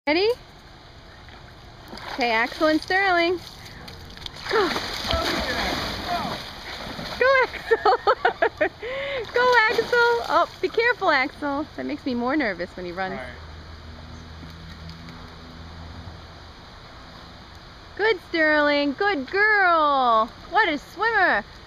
Ready? Okay, Axel and Sterling. Go! Go, Axel! Go, Axel! Oh, be careful, Axel. That makes me more nervous when he runs. Good, Sterling. Good girl. What a swimmer.